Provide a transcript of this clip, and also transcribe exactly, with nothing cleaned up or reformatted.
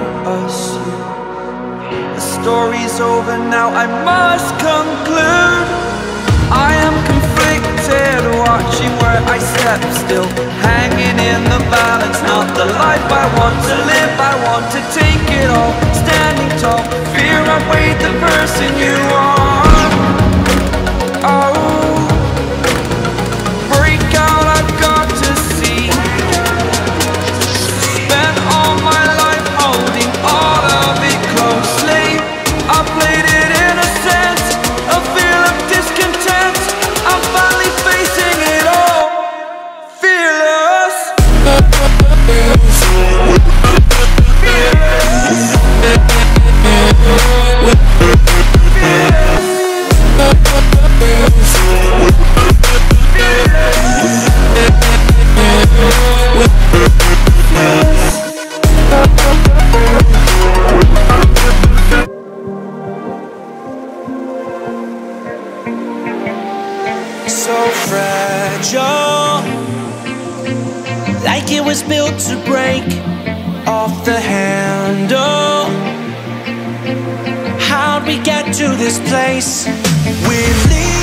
us. The story's over now, I must conclude. I am conflicted, watching where I step still, hanging in the balance, not the life I want to live. I want to take it all, standing tall, fear I've weighed the person you are. Oh, break out, I've got to see. Spent all my life holding all of it closely. I played it innocent, a feel of discontent. I'm finally facing it all, fearless. So fragile, like it was built to break off the handle. How'd we get to this place? We're leaving.